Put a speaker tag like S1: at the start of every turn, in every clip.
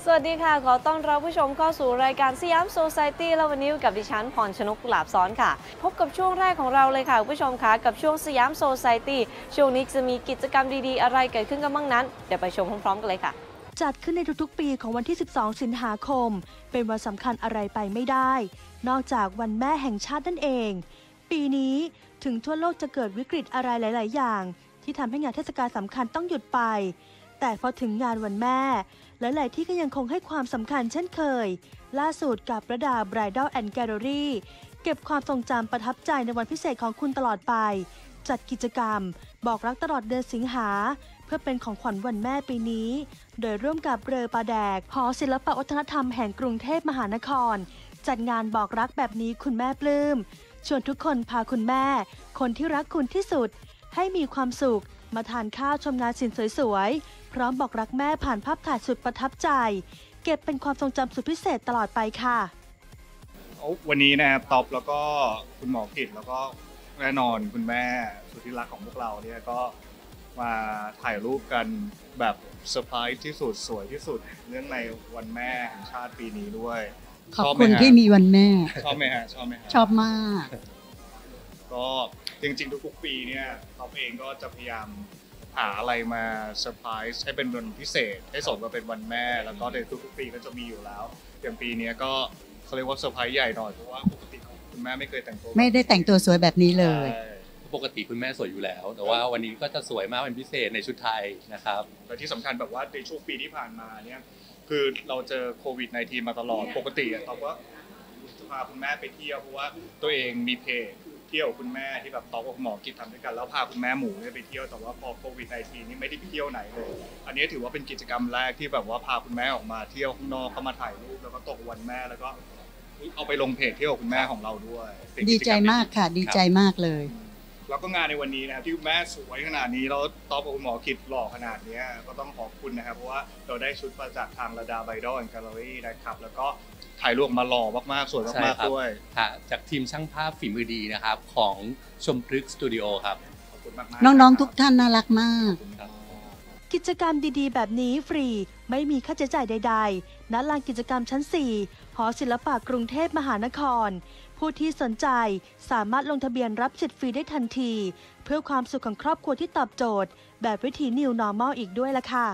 S1: สวัสดีค่ะขอต้อนรับผู้ชมเข้าสู่รายการสยามโซซายตี้และวันนี้กับดิฉันพรชนกกุหลาบซ้อนค่ะพบกับช่วงแรกของเราเลยค่ะผู้ชมคะกับช่วงสยามโซซายตี้ช่วงนี้จะมีกิจกรรมดีๆอะไรเกิดขึ้นกันบ้างนั้นเดี๋ยวไปชมพร้อมๆกันเลยค่ะ
S2: จัดขึ้นในทุกๆปีของวันที่ 12 สิงหาคมเป็นวันสำคัญอะไรไปไม่ได้นอกจากวันแม่แห่งชาตินั่นเองปีนี้ถึงทั่วโลกจะเกิดวิกฤตอะไรหลายๆอย่างที่ทำให้งานเทศกาลสำคัญต้องหยุดไปแต่พอถึงงานวันแม่หลายๆที่ก็ยังคงให้ความสำคัญเช่นเคยล่าสุดกับระดา Bridal and Gallery เก็บความทรงจำประทับใจในวันพิเศษของคุณตลอดไปจัดกิจกรรมบอกรักตลอดเดือนสิงหาเพื่อเป็นของขวัญวันแม่ปีนี้โดยร่วมกับเรือปลาแดกหอศิลปวัฒนธรรมแห่งกรุงเทพมหานครจัดงานบอกรักแบบนี้คุณแม่ปลื้มชวนทุกคนพาคุณแม่คนที่รักคุณที่สุดให้มีความสุขมาทานข้าวชมงานศิลป์สวยๆพร้อมบอกรักแม่ผ่านภาพถ่ายสุดประทับใจเก็บเป็นความทรงจำสุดพิเศษตลอดไปค่ะ
S3: วันนี้นะครับท็อปแล้วก็คุณหมอกิตแล้วก็แน่นอนคุณแม่สุดที่รักของพวกเราเนี่ยก็มาถ่ายรูปกันแบบเซอร์ไพรส์ที่สุดสวยที่สุดเนื่องในวันแม่แห่งชาติปีนี้ด้วย
S4: ขอบคุณที่มีวันแม่
S3: ชอบไหมฮะชอบไหมฮะ
S4: ชอบมาก
S3: ก็จริงๆทุกๆปีเนี่ยท็อปเองก็จะพยายามหาอะไรมาเซอร์ไพรส์ให้เป็นวันพิเศษให้สมกับเป็นวันแม่แล้วก็ในทุกๆปีก็จะมีอยู่แล้วอย่างปีนี้ก็เขาเรียกว่าเซอร์ไพรส์ใหญ่หน่อยเพราะว่าปกติคุณแม่ไม่เคยแต่งตัว
S4: ไม่ได้แต่งตัวสวยแบบนี้เลย
S5: ปกติคุณแม่สวยอยู่แล้วแต่ว่าวันนี้ก็จะสวยมากเป็นพิเศษในชุดไทยนะครับ
S3: และที่สำคัญแบบว่าในช่วงปีที่ผ่านมาเนี่ยคือเราเจอโควิด-19 มาตลอดปกติตอนว่าจะพาคุณแม่ไปเที่ยวเพราะว่าตัวเองมีเพจเที่ยวคุณแม่ที่แบบต๊อกกับหมอกิจทำด้วยกันแล้วพาคุณแม่หมูเนี่ยไปเที่ยวแต่ว่าพอโควิด-19 นี่ไม่ได้ไปเที่ยวไหนเลยอันนี้ถือว่าเป็นกิจกรรมแรกที่แบบว่าพาคุณแม่ออกมาเที่ยวข้างนอกเข้ามาถ่ายรูปแล้วก็ตกวันแม่แล้วก็เอาไปลงเพจเที่ยวคุณแม่ของเราด้วย
S4: ดีใจมากค่ะดีใจมากเลย
S3: แล้วก็งานในวันนี้นะครับที่คุณแม่สวยขนาดนี้แล้วต๊อบกับคุณหมอกิตหล่อขนาดนี้ก็ต้องขอบคุณนะครับเพราะว่าเราได้ชุดมาจากทางระดา Bridal and Gallery นะครับแล้วก็ถ่ายรูปมาหล่อมากๆสวยมากๆด้วย
S5: จากทีมช่างภาพฝีมือดีนะครับของชมพฤกษ์สตูดิโอครับ
S3: ขอบคุณมาก
S4: ๆน้องๆทุกท่านน่ารักมาก
S2: กิจกรรมดีๆแบบนี้ฟรีไม่มีค่าใช้จ่ายใดๆณลานกิจกรรมชั้น 4 หอศิลปะกรุงเทพมหานครผู้ที่สนใจสามารถลงทะเบียนรับสิทธิ์ฟรีได้ทันทีเพื่อความสุขของครอบครัวที่ตอบโจทย์แบบวิถี New Normal อีกด้วยล่ะค่ะ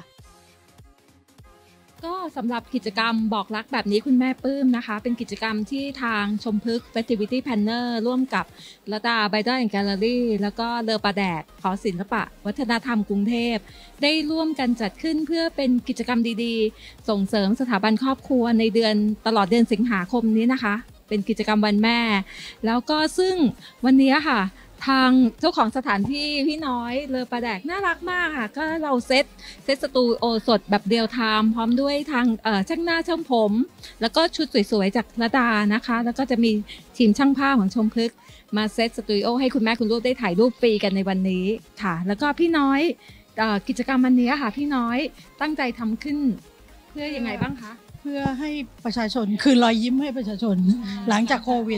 S6: ก็สำหรับกิจกรรมบอกรักแบบนี้คุณแม่ปลื้มนะคะเป็นกิจกรรมที่ทางชมพฤกษ์ Festivity Planner ร่วมกับระดา Bridal and Gallery แล้วก็เรือปลาแดกหอศิลปะวัฒนธรรมกรุงเทพได้ร่วมกันจัดขึ้นเพื่อเป็นกิจกรรมดีๆส่งเสริมสถาบันครอบครัวในตลอดเดือนสิงหาคมนี้นะคะเป็นกิจกรรมวันแม่แล้วก็ซึ่งวันนี้ค่ะทางเจ้าของสถานที่พี่น้อยเลอปลาแดกน่ารักมากค่ะก็เราเซตสตูดิโอสดแบบเรียลไทม์พร้อมด้วยทางช่างหน้าช่างผมแล้วก็ชุดสวยๆจากระดานะคะแล้วก็จะมีทีมช่างภาพของชมพฤกษ์มาเซตสตูดิโอให้คุณแม่คุณลูกได้ถ่ายรูปฟรีกันในวันนี้ค่ะแล้วก็พี่น้อยกิจกรรมวันนี้ค่ะพี่น้อยตั้งใจทำขึ้นเพื่อยังไงบ้างคะ
S7: เพื่อให้ประชาชนคืนรอยยิ้มให้ประชาชนหลังจากโควิด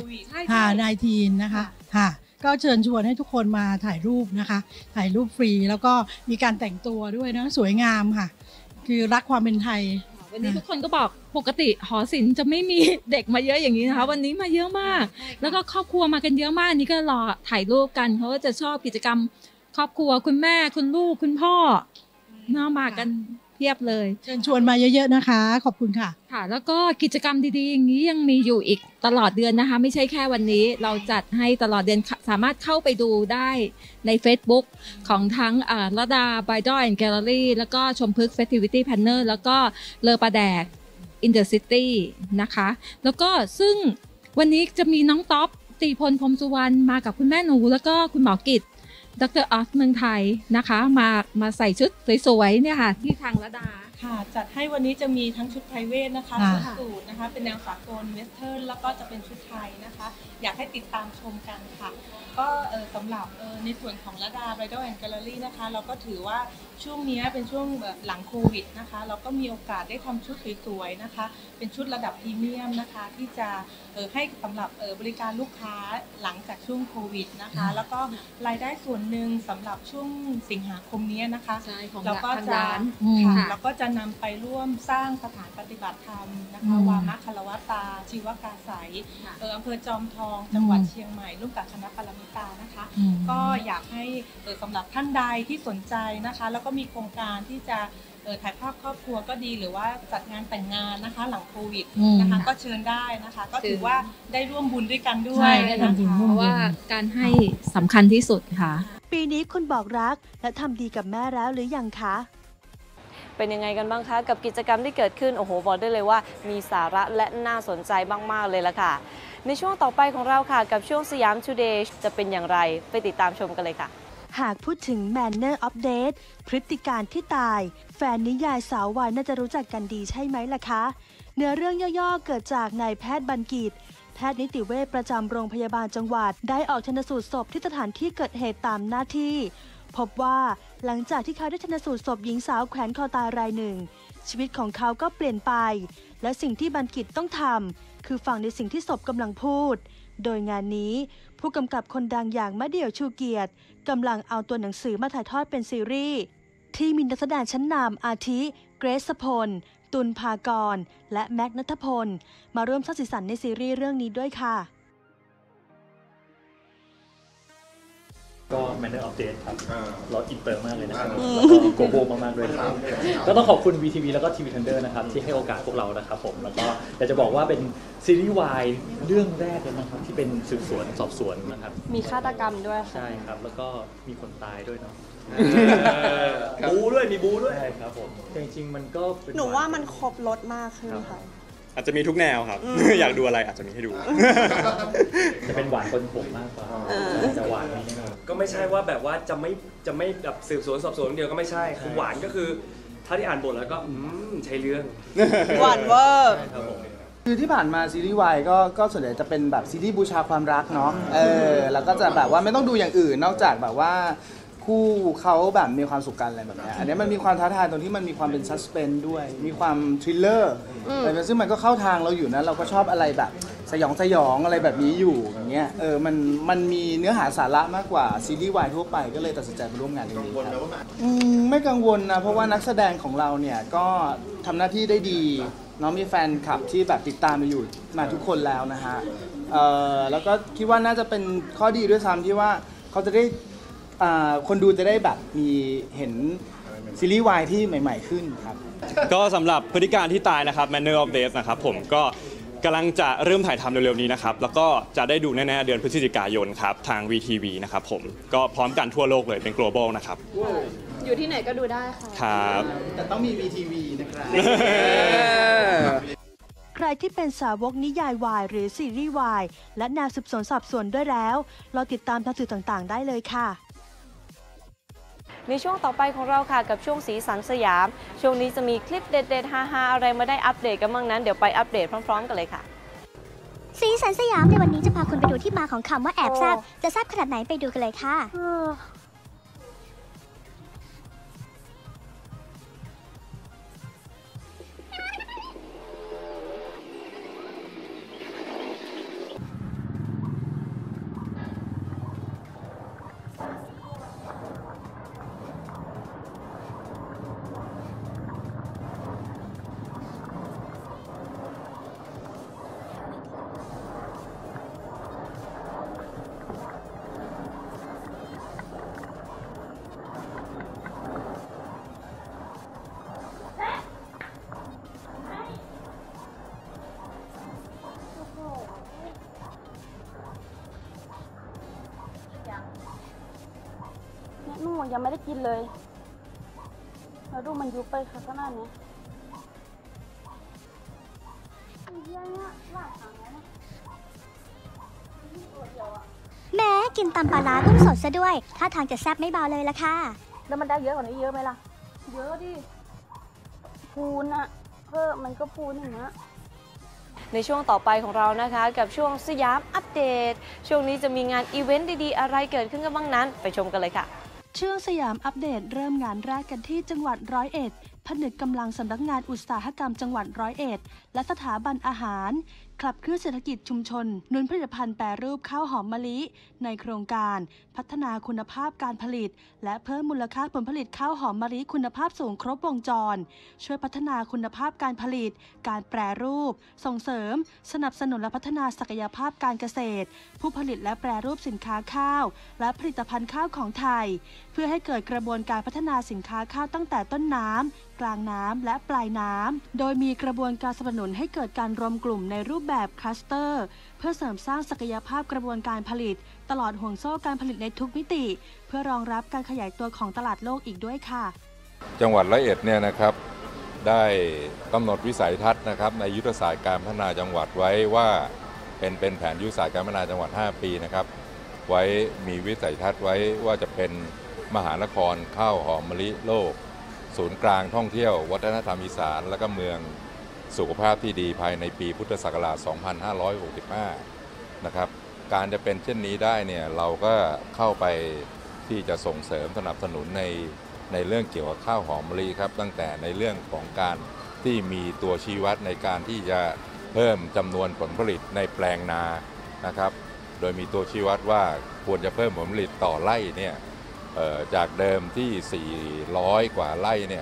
S7: -19 นะคะค่ะก็เชิญชวนให้ทุกคนมาถ่ายรูปนะคะถ่ายรูปฟรีแล้วก็มีการแต่งตัวด้วยนะสวยงามค่ะคือรักความเป็นไทย
S6: วันนี้ทุกคนก็บอกปกติหอศิลป์จะไม่มีเด็กมาเยอะอย่างนี้นะคะวันนี้มาเยอะมากแล้วก็ครอบครัวมากันเยอะมากนี่ก็รอถ่ายรูปกันเพราะว่าจะชอบกิจกรรมครอบครัวคุณแม่คุณลูกคุณพ่อมากันเพียบเลย
S7: เชิญชวนมาเยอะๆนะคะขอบคุณค่ะ
S6: ค่ะแล้วก็กิจกรรมดีๆอย่างนี้ยังมีอยู่อีกตลอดเดือนนะคะไม่ใช่แค่วันนี้เราจัดให้ตลอดเดือนสามารถเข้าไปดูได้ใน Facebook ของทั้งระดา Bridal and Gallery แล้วก็ชมพฤกษ์ Festivity Planner แล้วก็เลอปลาแดก In the City นะคะแล้วก็ซึ่งวันนี้จะมีน้องต๊อปตีพลพรหมสุวรรณมากับคุณแม่หนูแล้วก็คุณหมอกิตดร.ออฟเมืองไทยนะคะมาใส่ชุดสวยๆเนี่ยค่ะที่ทางระดา
S8: ค่ะจัดให้วันนี้จะมีทั้งชุดไพรเวทนะคะชุดสูทนะคะเป็นแนวสากลเวสเทิร์นแล้วก็จะเป็นชุดไทยนะคะอยากให้ติดตามชมกันค่ะก็สำหรับในส่วนของระดา Bridal and Gallery นะคะเราก็ถือว่าช่วงนี้เป็นช่วงหลังโควิดนะคะเราก็มีโอกาสได้ทำชุดสวยๆนะคะเป็นชุดระดับพรีเมียมนะคะที่จะให้สำหรับบริการลูกค้าหลังจากช่วงโควิดนะคะแล้วก็รายได้ส่วนหนึ่งสำหรับช่วงสิงหาคมนี้นะคะเราก็จะจะนำไปร่วมสร้างสถานปฏิบัติธรรมนะคะวามะคารวตาชีวกาไสยอำเภอจอมทองจังหวัดเชียงใหม่ร่วมกับคณะปรมิตานะคะก็อยากให้สำหรับท่านใดที่สนใจนะคะแล้วก็มีโครงการที่จะถ่ายภาพครอบครัวก็ดีหรือว่าจัดงานแต่งงานนะคะหลังโควิดนะคะก็เชิญได้นะคะก็ถือว่าได้ร่วมบุญด้วยกันด้วยนะคะ
S6: เพราะว่าการให้สำคัญที่สุดค่ะ
S2: ปีนี้คุณบอกรักและทำดีกับแม่แล้วหรือยังคะ
S1: เป็นยังไงกันบ้างคะกับกิจกรรมที่เกิดขึ้นโอ้โหบอกได้เลยว่ามีสาระและน่าสนใจมากๆเลยละค่ะในช่วงต่อไปของเราค่ะกับช่วงสยาม Today จะเป็นอย่างไรไปติดตามชมกันเลยค่ะ
S2: หากพูดถึง Manner of Death พฤติการที่ตายแฟนนิยายสาววายน่าจะรู้จักกันดีใช่ไหมล่ะคะเนื้อเรื่องย่อๆเกิดจากนายแพทย์บัณฑิตแพทย์นิติเวชประจำโรงพยาบาลจังหวัดได้ออกชันสูตรศพที่สถานที่เกิดเหตุตามหน้าที่พบว่าหลังจากที่เขาได้ชันสูตรศพหญิงสาวแขวนคอตายรายหนึ่งชีวิตของเขาก็เปลี่ยนไปและสิ่งที่บัณฑิตต้องทำคือฟังในสิ่งที่ศพกำลังพูดโดยงานนี้ผู้กำกับคนดังอย่างมะเดี่ยวชูเกียรติกำลังเอาตัวหนังสือมาถ่ายทอดเป็นซีรีส์ที่มีนักแสดงชั้นนำอาทิเกรซพลตุลภากรและแม็กนัทพลมาร่วมสร้างสีสันในซีรีส์เรื่องนี้ด้วยค่ะ
S9: ก็ Manner of Death ครับเราอินเตอร์มากเลยนะครับแล้วก็โกโก้มากๆด้วยครับก็ต้องขอบคุณ VTV แล้วก็ TV Thunder นะครับที่ให้โอกาสพวกเรานะครับผมแล้วก็อยากจะบอกว่าเป็นซีรีส์วายเรื่องแรกเลยนะครับที่เป็นสืบสวนสอบสวนนะครับ
S1: มีฆาตกรรมด้วย
S9: ใช่ครับแล้วก็มีคนตายด้วยเนาะ
S10: บูด้วยมีบูด้วย
S9: ใช่ครับผมจริงๆมันก็
S11: หนูว่ามันครบรสมากขึ้นค่ะ
S10: อาจจะมีทุกแนวครับอยากดูอะไรอาจจะมีให้ดู
S9: จะเป็นหวานคนผมมากกว่าจะหวานนี่
S10: ก็ไม่ใช่ว่าแบบว่าจะไม่แบบสืบสวนสอบสวนเดียวก็ไม่ใช่คือหวานก็คือถ้าที่อ่านบทแล้วก็ใช่เรื่อง
S11: หวานเวอร์
S12: คือที่ผ่านมาซีรีส์วายก็ส่วนใหญ่จะเป็นแบบซีรีส์บูชาความรักเนาะแล้วก็จะแบบว่าไม่ต้องดูอย่างอื่นนอกจากแบบว่าคู่เขาแบบมีความสุขกันอะไรแบบนี้อันนี้มันมีความท้าทายตรงที่มันมีความเป็นซัสเพนส์ด้วยมีความทริลเลอร์อะไรซึ่งมันก็เข้าทางเราอยู่นะเราก็ชอบอะไรแบบสยองอะไรแบบนี้อยู่อย่างเงี้ยมันมีเนื้อหาสาระมากกว่าซีรีส์วายทั่วไปก็เลยตัดสินใจมาร่วมงานเรื่องนี้ครับไม่กังวลนะเพราะว่านักแสดงของเราเนี่ยก็ทำหน้าที่ได้ดีน้องมีแฟนคลับที่แบบติดตามอยู่มาทุกคนแล้วนะฮะแล้วก็คิดว่าน่าจะเป็นข้อดีด้วยซ้ำที่ว่าเขาจะได้คนดูจะได้แบบมีเห็นซีรีส์วายที่ใหม่ๆขึ้นครับ
S10: ก็สำหรับพฤติการที่ตายนะครับ Manner of Death นะครับผมก็กำลังจะเริ่มถ่ายทำเร็วๆนี้นะครับแล้วก็จะได้ดูแน่ๆเดือนพฤศจิกายนครับทาง VTV นะครับผมก็พร้อมกันทั่วโลกเลยเป็น global นะครับ
S11: อยู่ที่ไหนก็ดูได้ค่ะ
S10: ครับ
S12: แต่ต้องมี VTV นะครับ
S2: ใครที่เป็นสาวกนิยายวายหรือซีรีส์วายและแนวสืบสวนสอบสวนด้วยแล้วเราติดตามทางสื่อต่างๆได้เลยค่ะ
S1: ในช่วงต่อไปของเราค่ะกับช่วงสีสันสยามช่วงนี้จะมีคลิปเด็ดๆฮาๆอะไรมาได้อัปเดตกันบ้างนั้นเดี๋ยวไปอัปเดตพร้อมๆกันเลยค่ะ
S13: สีสันสยามในวันนี้จะพาคุณไปดูที่มาของคำว่าแอบแซบจะแซบขนาดไหนไปดูกันเลยค่ะ
S14: นู่นยังไม่ได้กินเลยแล้วดูมันยุบไปขนาดนี้
S13: แม้กินตำปลาร้ากุ้งสดซะด้วยท่าทางจะแซ่บไม่เบาเลยละค่ะ
S14: แล้วมันได้เยอะกว่านี้เยอะไหมล่ะเยอะดิพูนอะมันก็พูนอย่างเงี้ย
S1: ในช่วงต่อไปของเรานะคะกับช่วงสยามอัปเดตช่วงนี้จะมีงานอีเวนต์ดีๆอะไรเกิดขึ้นกันบ้างนั้นไปชมกันเลยค่ะ
S2: ช่วงสยามอัปเดตเริ่มงานแรกกันที่จังหวัดร้อยเอ็ดผนึกกำลังสำนักงานอุตสาหกรรมจังหวัดร้อยเอ็ดและสถาบันอาหารขับเคลื่อนเศรษฐกิจชุมชนหนุนผลิตภัณฑ์แปรรูปข้าวหอมมะลิในโครงการพัฒนาคุณภาพการผลิตและเพิ่มมูลค่าผลผลิตข้าวหอมมะลิคุณภาพสูงครบวงจรช่วยพัฒนาคุณภาพการผลิตการแปรรูปส่งเสริมสนับสนุนและพัฒนาศักยภาพการเกษตรผู้ผลิตและแปรรูปสินค้าข้าวและผลิตภัณฑ์ข้าวของไทยเพื่อให้เกิดกระบวนการพัฒนาสินค้าข้าวตั้งแต่ต้นน้ำกลางน้ำและปลายน้ำโดยมีกระบวนการสนับสนุนให้เกิดการรวมกลุ่มในรูปแบบคลัสเตอร์เพื่อเสริมสร้างศักยภาพกระบวนการผลิตตลอดห่วงโซ่การผลิตในทุกมิติเพื่อรองรับการขยายตัวของตลาดโลกอีกด้วยค่ะ
S15: จังหวัดร้อยเอ็ดเนี่ยนะครับได้กำหนดวิสัยทัศน์นะครับในยุทธศาสตร์การพัฒนาจังหวัดไว้ว่าเป็นแผนยุทธศาสตร์การพัฒนาจังหวัด5 ปีนะครับไว้มีวิสัยทัศน์ไว้ว่าจะเป็นมหานครข้าวหอมมะลิโลกศูนย์กลางท่องเที่ยววัฒนธรรมอีสานและก็เมืองสุขภาพที่ดีภายในปีพุทธศักราช 2565 นะครับการจะเป็นเช่นนี้ได้เนี่ยเราก็เข้าไปที่จะส่งเสริมสนับสนุนในเรื่องเกี่ยวกับข้าวหอมมะลิครับตั้งแต่ในเรื่องของการที่มีตัวชี้วัดในการที่จะเพิ่มจำนวนผลผลิตในแปลงนานะครับโดยมีตัวชี้วัดว่าควรจะเพิ่มผลผลิตต่อไร่เนี่ยจากเดิมที่400 กว่าไร่เนี่ย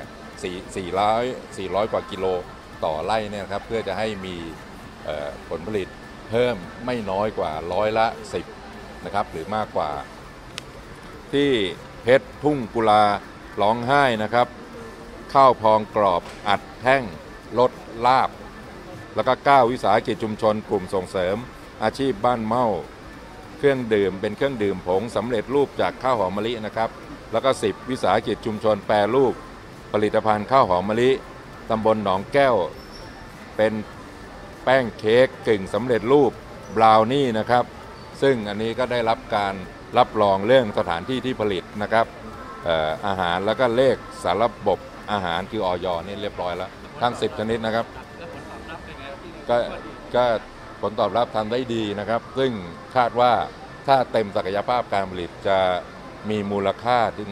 S15: 400 กว่ากิโลต่อไร่เนี่ยครับเพื่อจะให้มีผลผลิตเพิ่มไม่น้อยกว่า10%นะครับหรือมากกว่าที่เพชรทุ่งกุลาร้องไห้นะครับข้าวพองกรอบอัดแท่งลดลาบแล้วก็9วิสาหกิจชุมชนกลุ่มส่งเสริมอาชีพบ้านเม่าเครื่องดื่มเป็นเครื่องดื่มผงสำเร็จรูปจากข้าวหอมมะลินะครับแล้วก็10วิสาหกิจชุมชนแปรรูปผลิตภัณฑ์ข้าวหอมมะลิตำบลหนองแก้วเป็นแป้งเค้กกึ่งสำเร็จรูปบราวนี่นะครับซึ่งอันนี้ก็ได้รับการรับรองเรื่องสถานที่ที่ผลิตนะครับอาหารแล้วก็เลขสารระบบอาหารคืออย.นี่เรียบร้อยแล้วทั้ง10ชนิดนะครับก็ผลตอบรับทำได้ดีนะครับซึ่งคาดว่าถ้าเต็มศักยภาพการผลิตจะมีมูลค่าถึง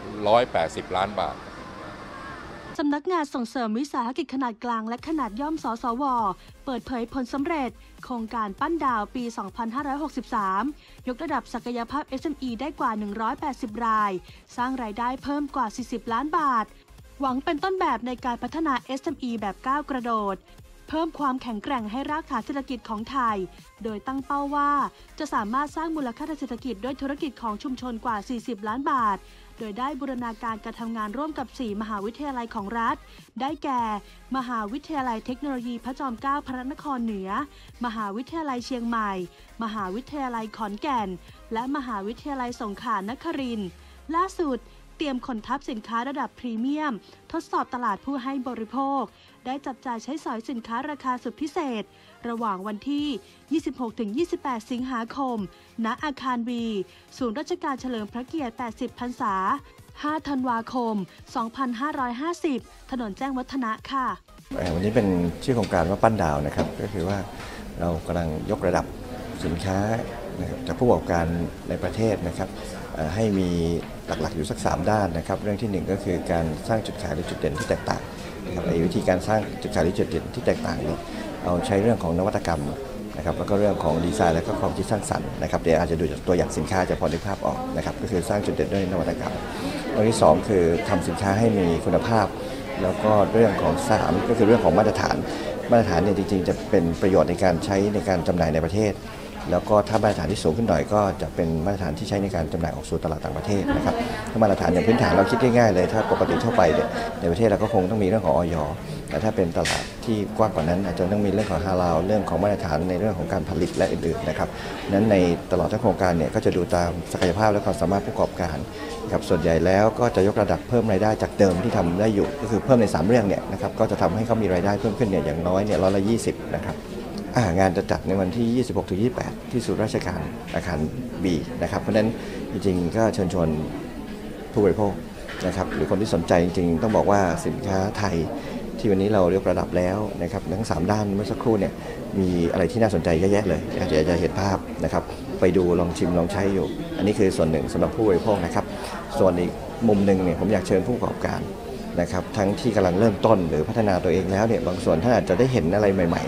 S15: 180 ล้านบาท
S2: สำนักงานส่งเสริมวิสาหกิจขนาดกลางและขนาดย่อมสสว.เปิดเผยผลสำเร็จโครงการปั้นดาวปี 2563 ยกระดับศักยภาพ SME ได้กว่า 180 รายสร้างรายได้เพิ่มกว่า 40 ล้านบาทหวังเป็นต้นแบบในการพัฒนา SME แบบก้าวกระโดดเพิ่มความแข็งแกร่งให้รากฐานเศรษฐกิจของไทยโดยตั้งเป้าว่าจะสามารถสร้างมูลค่าทางเศรษฐกิจด้วยธุรกิจของชุมชนกว่า 40 ล้านบาทโดยได้บูรณาการการทำงานร่วมกับ4มหาวิทยาลัยของรัฐได้แก่มหาวิทยาลัยเทคโนโลยีพระจอมเกล้าพระนครเหนือมหาวิทยาลัยเชียงใหม่มหาวิทยาลัยขอนแก่นและมหาวิทยาลัยสงขลานครินทร์ล่าสุดเตรียมขนทัพสินค้าระดับพรีเมียมทดสอบตลาดผู้ให้บริโภคได้จับจ่ายใช้สอยสินค้าราคาสุดพิเศษระหว่างวันที่ 26-28 สิงหาคมณอาคาร B ศูนย์ราชการเฉลิมพระเกียรติ 80 พรรษา 5 ธันวาคม 2550 ถนนแจ้งวัฒนะค่ะ
S16: วันนี้เป็นชื่อโครงการว่าปั้นดาวนะครับก็คือว่าเรากำลังยกระดับสินค้าจากผู้ประกอบการในประเทศนะครับให้มีหลักๆอยู่สัก3ด้านนะครับเรื่องที่1ก็คือการสร้างจุดขายหรือจุดเด่นที่แตกต่างนะครับวิธีการสร้างจุดขายหรือจุดเด่นที่แตกต่างนี้เอาใช้เรื่องของนวัตกรรมนะครับแล้วก็เรื่องของดีไซน์และก็ความคิดสร้างสรรค์นะครับเดี๋ยวอาจจะดูจากตัวอย่างสินค้าจะพอนึกภาพออกนะครับก็คือสร้างจุดเด่นด้วยนวัตกรรมเรื่องที่2คือทำสินค้าให้มีคุณภาพแล้วก็เรื่องของ3ก็คือเรื่องของมาตรฐานเนี่ยจริงๆจะเป็นประโยชน์ในการใช้ในการจำหน่ายในประเทศแล้วก็ถ้ามาตรฐานที่สูงขึ้นหน่อยก็จะเป็นมาตรฐานที่ใช้ในการจำหน่ายออกสู่ตลาดต่างประเทศนะครับถ้ามาตรฐานอย่างพื้นฐานเราคิดง่ายๆเลยถ้าปกติทั่วไปเนี่ยในประเทศเราก็คงต้องมีเรื่องของอย.แต่ถ้าเป็นตลาดที่กว้างกว่านั้นอาจจะต้องมีเรื่องของฮาลาลเรื่องของมาตรฐานในเรื่องของการผลิตและอื่นๆนะครับนั้นในตลอดทั้งโครงการเนี่ยก็จะดูตามศักยภาพและความสามารถผู้ประกอบการครับส่วนใหญ่แล้วก็จะยกระดับเพิ่มรายได้จากเดิมที่ทำได้อยู่ก็คือเพิ่มใน3เรื่องเนี่ยนะครับก็จะทำให้เขามีรายได้เพิ่มขึ้นเนี่ยอย่างน้อยเนี่ย120นะครับงานจะจัดในวันที่ 26-28 ที่ศูนย์ราชการอาคาร B นะครับเพราะฉะนั้นจริงๆก็เชิญชวนผู้บริโภคนะครับหรือคนที่สนใจจริงๆต้องบอกว่าสินค้าไทยที่วันนี้เรายกระดับแล้วนะครับทั้ง3ด้านเมื่อสักครู่เนี่ยมีอะไรที่น่าสนใจเยอะแยะเลยอาจจะเห็นภาพนะครับไปดูลองชิมลองใช้อยู่อันนี้คือส่วนหนึ่งสำหรับผู้บริโภคนะครับส่วนอีกมุมหนึ่งเนี่ยผมอยากเชิญผู้ประกอบการนะครับทั้งที่กำลังเริ่มต้นหรือพัฒนาตัวเองแล้วเนี่ยบางส่วนท่านอาจจะได้เห็นอะไรใหม่ๆ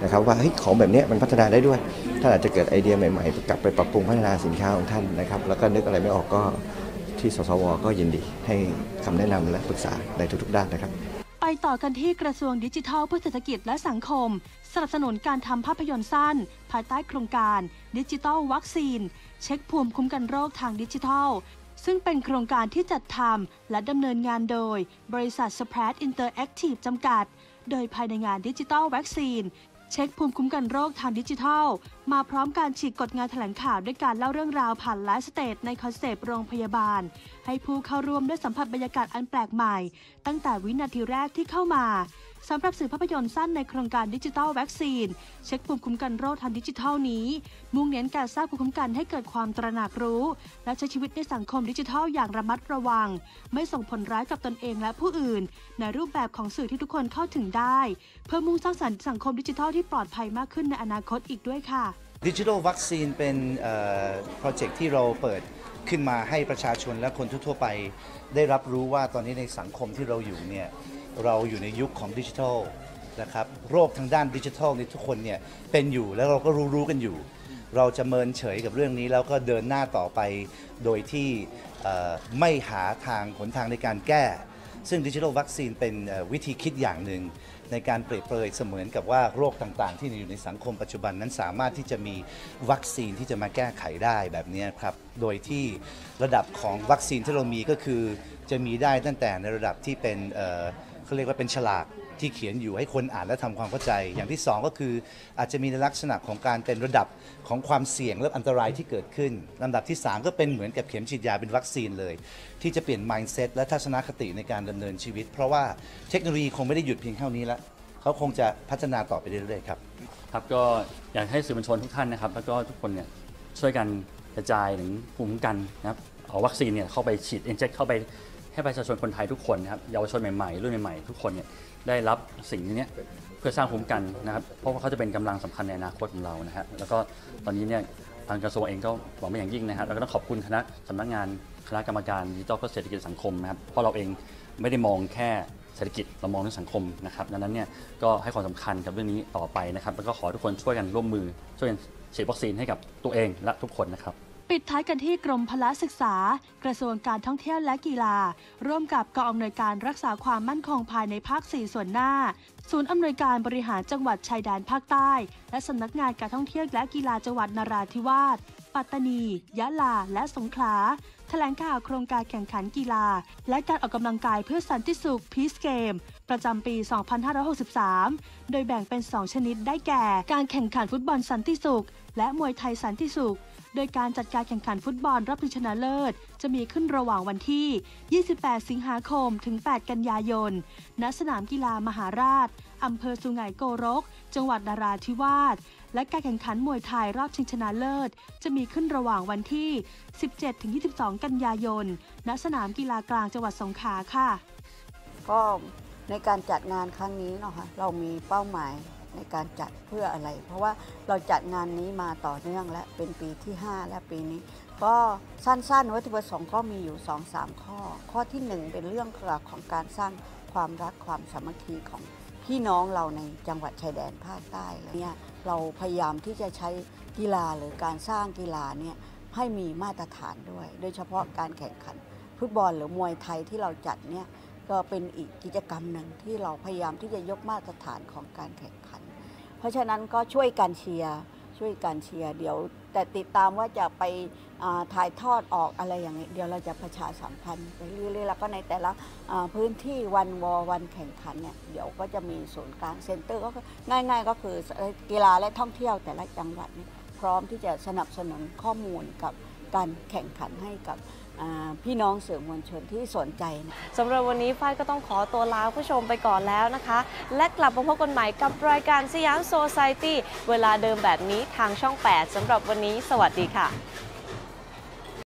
S16: นะครับว่าของแบบนี้มันพัฒนาได้ด้วยท่านอาจจะเกิดไอเดียใหม่ๆกลับไปปรับปรุงพัฒนาสินค้าของท่านนะครับแล้วก็นึกอะไรไม่ออกก็ที่สสวก็ยินดีให้คำแนะนำและปรึกษาในทุกๆด้านนะครับ
S2: ไปต่อกันที่กระทรวงดิจิทัลเพื่อเศรษฐกิจและสังคมสนับสนุนการทำภาพยนตร์สั้นภายใต้โครงการดิจิทัลวัคซีนเช็คภูมิคุ้มกันโรคทางดิจิทัลซึ่งเป็นโครงการที่จัดทำและดำเนินงานโดยบริษัท Sprat Interactive จำกัดโดยภายในงานดิจิทัลวัคซีนเช็คภูมิคุ้มกันโรคทางดิจิทัลมาพร้อมการฉีกกฎงานแถลงข่าวด้วยการเล่าเรื่องราวผ่านไลฟ์สเตจในคอนเซปต์โรงพยาบาลให้ผู้เข้าร่วมได้สัมผัสบรรยากาศอันแปลกใหม่ตั้งแต่วินาทีแรกที่เข้ามาสำหรับสื่อภาพยนตร์สั้นในโครงการดิจิทัลวัคซีนเช็คภูมิคุ้มกันโรคทางดิจิทัลนี้มุ่งเน้นการสร้างภูมิคุ้มกันให้เกิดความตระหนักรู้และใช้ชีวิตในสังคมดิจิทัลอย่างระมัดระวังไม่ส่งผลร้ายกับตนเองและผู้อื่นในรูปแบบของสื่อที่ทุกคนเข้าถึงได้เพื่อมุ่งสร้างสรรค์สังคมดิจิทัลที่ปลอดภัยมากขึ้นในอนาคตอีกด้วยค่ะ
S17: ดิจิทัลวัคซีนเป็นโปรเจกต์ที่เราเปิดขึ้นมาให้ประชาชนและคนทั่วไปได้รับรู้ว่าตอนนี้ในสังคมที่เราอยู่เนี่ยเราอยู่ในยุคของดิจิทัลนะครับโรคทางด้านดิจิทัลนี่ทุกคนเนี่ยเป็นอยู่แล้วเราก็รู้กันอยู่เราจะเมินเฉยกับเรื่องนี้แล้วก็เดินหน้าต่อไปโดยที่ไม่หาหนทางในการแก้ซึ่งดิจิทัลวัคซีนเป็นวิธีคิดอย่างหนึ่งในการเปรียบเปรยเสมือนกับว่าโรคต่างๆที่อยู่ในสังคมปัจจุบันนั้นสามารถที่จะมีวัคซีนที่จะมาแก้ไขได้แบบนี้ครับโดยที่ระดับของวัคซีนที่เรามีก็คือจะมีได้ตั้งแต่ในระดับที่เป็นเขาเรียกว่าเป็นฉลากที่เขียนอยู่ให้คนอ่านและทำความเข้าใจอย่างที่2ก็คืออาจจะมีในลักษณะของการเป็นระดับของความเสี่ยงและอันตรายที่เกิดขึ้นลำดับที่3ก็เป็นเหมือนกับเข็มฉีดยาเป็นวัคซีนเลยที่จะเปลี่ยน mindset และทัศนคติในการดำเนินชีวิตเพราะว่าเทคโนโลยีคงไม่ได้หยุดเพียงเท่านี้แล้วเขาคงจะพัฒนาต่อไปเรื่อยๆครับ
S9: ครับก็อยากให้สื่อมวลชนทุกท่านนะครับแล้วก็ทุกคนเนี่ยช่วยกันกระจายถึงภูมิคุ้มกันนะครับเอาวัคซีนเนี่ยเข้าไปฉีดอินเจคเข้าไปให้ประชาชนคนไทยทุกคนนะครับเยาวชนใหม่ๆรุ่นใหม่ๆทุกคนเนี่ยได้รับสิ่งนี้เพื่อสร้างภูมิคุ้มกันนะครับเพราะว่าเขาจะเป็นกำลังสำคัญในอนาคตของเรานะฮะแล้วก็ตอนนี้เนี่ยทางกระทรวงเองก็หวังเป็นอย่างยิ่งนะครับแล้วก็ต้องขอบคุณคณะสำนักงานคณะกรรมการดิจิทัลเพื่อเศรษฐกิจสังคมนะครับเพราะเราเองไม่ได้มองแค่เศรษฐกิจเรามองเรื่องสังคมนะครับดังนั้นเนี่ยก็ให้ความสำคัญกับเรื่องนี้ต่อไปนะครับแล้วก็ขอทุกคนช่วยกันร่วมมือช่วยกันฉีดวัคซีนให้กับตัวเองและทุกคนนะครับ
S2: ปิดท้ายกันที่กรมพละศึกษากระทรวงการท่องเที่ยวและกีฬาร่วมกับกองอำนวยการรักษาความมั่นคงภายในภาค 4 ส่วนหน้าศูนย์อำนวยการบริหารจังหวัดชายแดนภาคใต้และสำนักงานการท่องเที่ยวและกีฬาจังหวัดนราธิวาสปัตตานียะลาและสงขลาแถลงข่าวโครงการแข่งขันกีฬาและการออกกำลังกายเพื่อสันติสุข Peace Game ประจำปี 2563 โดยแบ่งเป็น 2 ชนิดได้แก่การแข่งขันฟุตบอลสันติสุขและมวยไทยสันติสุขโดยการจัดการแข่งขันฟุตบอลรอบชิงชนะเลิศจะมีขึ้นระหว่างวันที่ 28 สิงหาคม ถึง 8 กันยายน ณ สนามกีฬามหาราช อำเภอสุไหงโกรก จังหวัดนราธิวาส และการแข่งขันมวยไทยรอบชิงชนะเลิศจะมีขึ้นระหว่างวันที่ 17 ถึง 22 กันยายน ณ สนามกีฬากลางจังหวัดสงขลาค่ะ
S18: ก็ในการจัดงานครั้งนี้เนาะค่ะเรามีเป้าหมายในการจัดเพื่ออะไรเพราะว่าเราจัดงานนี้มาต่อเนื่องและเป็นปีที่5และปีนี้ก็สั้นๆวัตถุประสงค์ก็มีอยู่ 2-3 ข้อที่1เป็นเรื่องของการสร้างความรักความสามัคคีของพี่น้องเราในจังหวัดชายแดนภาคใต้เนี่ยเราพยายามที่จะใช้กีฬาหรือการสร้างกีฬาเนี่ยให้มีมาตรฐานด้วยโดยเฉพาะการแข่งขันฟุตบอลหรือมวยไทยที่เราจัดเนี่ยก็เป็นอีกกิจกรรมหนึ่งที่เราพยายามที่จะยกมาตรฐานของการแข่งขันเพราะฉะนั้นก็ช่วยกันเชียร์เดี๋ยวแต่ติดตามว่าจะไปถ่ายทอดออกอะไรอย่างนี้เดี๋ยวเราจะประชาสัมพันธ์ไปเรื่อยๆแล้วก็ในแต่ละพื้นที่วันแข่งขันเนี่ยเดี๋ยวก็จะมีศูนย์กลางเซ็นเตอร์ก็ง่ายๆก็คือกีฬาและท่องเที่ยวแต่ละจังหวัดนี่พร้อมที่จะสนับสนุนข้อมูลกับการแข่งขันให้กับพี่น้องสื่อมวลชนที่สนใจนะ
S1: สำหรับวันนี้ฝ้ายก็ต้องขอตัวลาผู้ชมไปก่อนแล้วนะคะและกลับมาพบกันใหม่กับรายการสยามโซไซตี้เวลาเดิมแบบนี้ทางช่อง 8สำหรับวันนี้สวัสดีค่ะ